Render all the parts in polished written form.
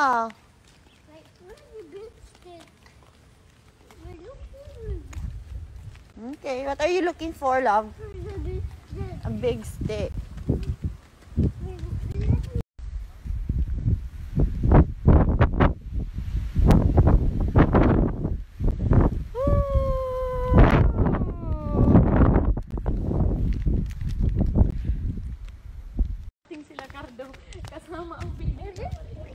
Like, where's the big stick? We're looking Okay, what are you looking for, love? for the big stick. A big stick. Sila Cardo kasama ang pinere.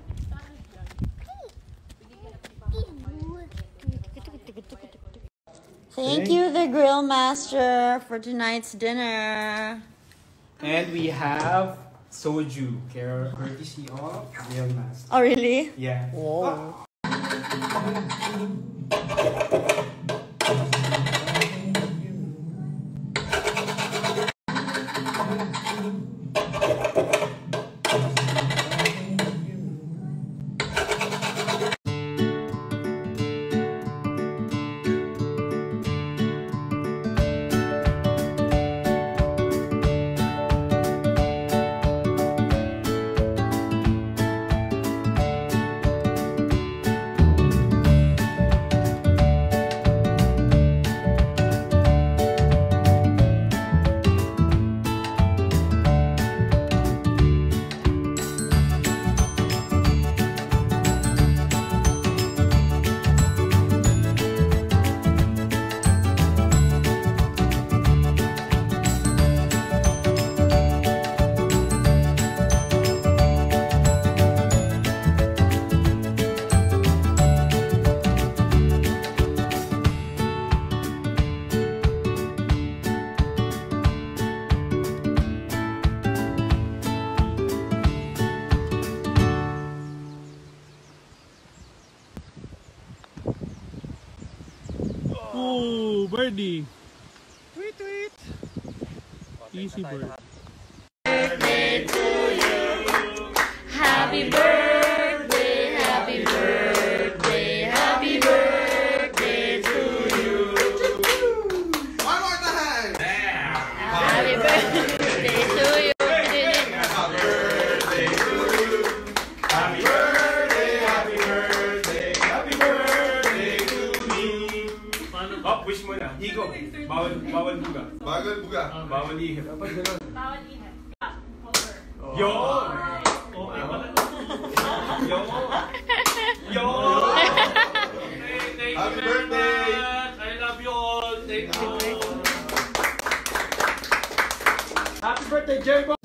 Thank you, the grill master, for tonight's dinner. And we have soju, courtesy of Grill Master. Oh, really? Yeah. Whoa. Oh, birdie. Tweet, tweet. Easy bird. Birthday to you. Happy birthday, happy birthday, happy birthday to you. One more time. Happy birthday to you. Happy birthday to you. Happy birthday, happy birthday, happy birthday to me. Oh, wish mo na. Higo. Bawal buga. Bagal buga. Bawal ihip. Bawal ihip. Over. Yun! Okay pala. Yun! Yun! Thank you Happy very birthday. much. I love you all. Thank you. Happy birthday, Jerry.